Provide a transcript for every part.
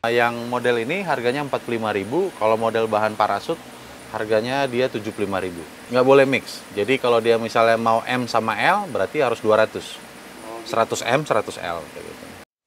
Yang model ini harganya 45.000, kalau model bahan parasut harganya dia 75.000. Nggak boleh mix. Jadi kalau dia misalnya mau M sama L, berarti harus 200. 100 M, 100 L kayak gitu.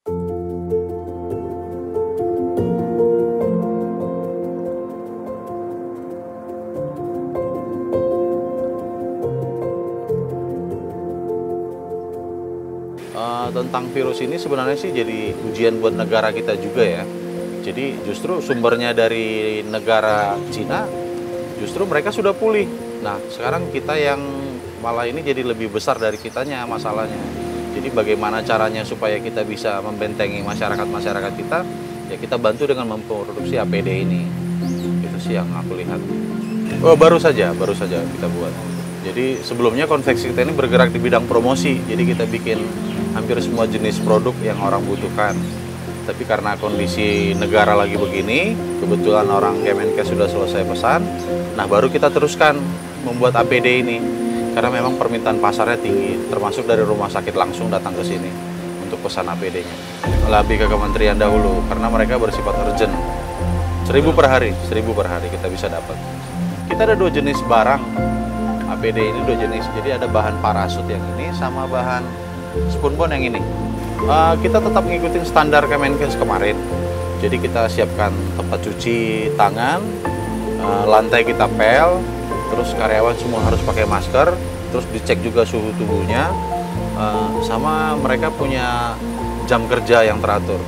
Tentang virus ini sebenarnya sih jadi ujian buat negara kita juga ya. Jadi justru sumbernya dari negara Cina, justru mereka sudah pulih. Nah, sekarang kita yang malah ini jadi lebih besar dari kitanya masalahnya. Jadi bagaimana caranya supaya kita bisa membentengi masyarakat kita, ya kita bantu dengan memproduksi APD ini. Itu sih yang aku lihat. Oh, baru saja kita buat. Jadi sebelumnya konveksi kita ini bergerak di bidang promosi. Jadi kita bikin hampir semua jenis produk yang orang butuhkan. Tapi karena kondisi negara lagi begini, kebetulan orang Kemenkes sudah selesai pesan, nah baru kita teruskan membuat APD ini. Karena memang permintaan pasarnya tinggi, termasuk dari rumah sakit langsung datang ke sini untuk pesan APD-nya. Lebih ke kementerian dahulu, karena mereka bersifat urgent. 1.000 per hari kita bisa dapat. Kita ada 2 jenis barang APD ini, 2 jenis. Jadi ada bahan parasut yang ini sama bahan spunbond yang ini. Kita tetap ngikutin standar Kemenkes kemarin. Jadi kita siapkan tempat cuci tangan, lantai kita pel, terus karyawan semua harus pakai masker, terus dicek juga suhu tubuhnya, sama mereka punya jam kerja yang teratur.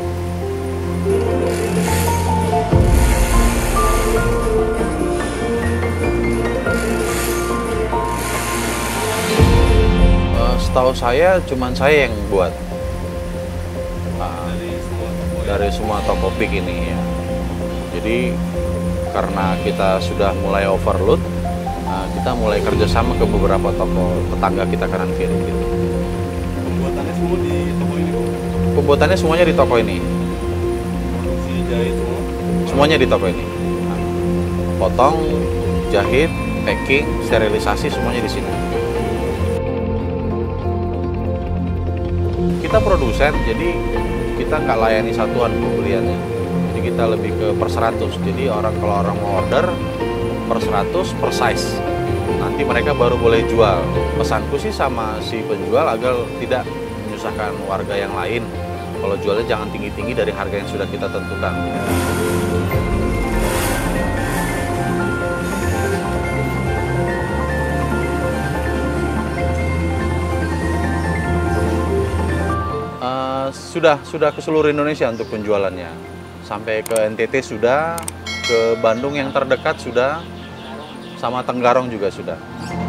Setahu saya, cuman saya yang buat dari semua toko pik ini ya. Jadi karena kita sudah mulai overload, kita mulai kerjasama ke beberapa toko tetangga kita kanan kiri gitu. Pembuatannya semua di toko ini? Pembuatannya semuanya di toko ini. Produksi jahit semua? Semuanya di toko ini. Potong, jahit, packing, sterilisasi semuanya di sini. Kita produsen, jadi kita nggak layani satuan pembeliannya. Jadi kita lebih ke per 100. Jadi kalau orang mau order per 100 per size. Nanti mereka baru boleh jual. Pesanku sih sama si penjual agar tidak menyusahkan warga yang lain. Kalau jualnya jangan tinggi-tinggi dari harga yang sudah kita tentukan. Sudah ke seluruh Indonesia untuk penjualannya. Sampai ke NTT sudah, ke Bandung yang terdekat sudah, sama Tenggarong juga sudah.